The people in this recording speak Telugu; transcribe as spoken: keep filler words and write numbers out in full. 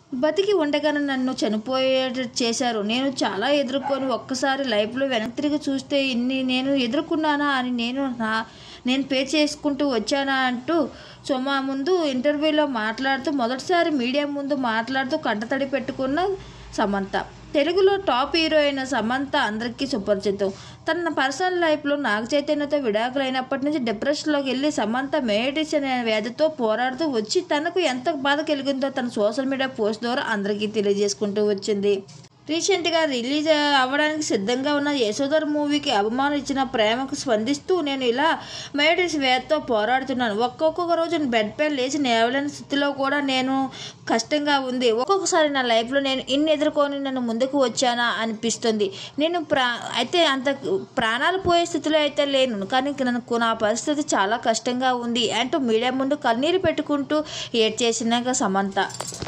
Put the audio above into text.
బతికి ఉండగానే నన్ను చనిపోయేటట్టు చేశారు. నేను చాలా ఎదుర్కొని ఒక్కసారి లైఫ్లో వెనక్కి తిరిగి చూస్తే ఇన్ని నేను ఎదుర్కొన్నానా అని నేను నా నేను పే చేసుకుంటూ వచ్చానా అంటూ సుమ ముందు ఇంటర్వ్యూలో మాట్లాడుతూ మొదటిసారి మీడియా ముందు మాట్లాడుతూ కంటతడి పెట్టుకున్న సమంత. తెలుగులో టాప్ హీరోయిన్ సమంత అందరికీ సుపరిచితం. తన పర్సనల్ లైఫ్లో నాగ చైతన్యతో విడాకులైనప్పటి నుంచి డిప్రెషన్లోకి వెళ్ళి సమంత మెయోటిస్ అనే వ్యాధితో పోరాడుతూ వచ్చి తనకు ఎంత బాధ కలిగిందో తన సోషల్ మీడియా పోస్ట్ ద్వారా అందరికీ తెలియజేసుకుంటూ వచ్చింది. రీసెంట్గా రిలీజ్ అవ్వడానికి సిద్ధంగా ఉన్న యశోధర్ మూవీకి అభిమానులు ఇచ్చిన ప్రేమకు స్పందిస్తూ నేను ఇలా మెయోటిస్ వ్యాధితో పోరాడుతున్నాను. ఒక్కొక్క రోజు బెడ్పై లేచి లేవలేని స్థితిలో కూడా నేను కష్టంగా ఉంది. ఒక్కొక్కసారి నా లైఫ్లో నేను ఇన్ని ఎదుర్కొని నేను ముందుకు వచ్చానా అనిపిస్తుంది. నేను ప్రా అయితే అంత ప్రాణాలు పోయే స్థితిలో అయితే లేను, కానీ నాకు నా పరిస్థితి చాలా కష్టంగా ఉంది అంటూ మీడియా ముందు కన్నీరు పెట్టుకుంటూ ఏడ్చేసిన సమంత.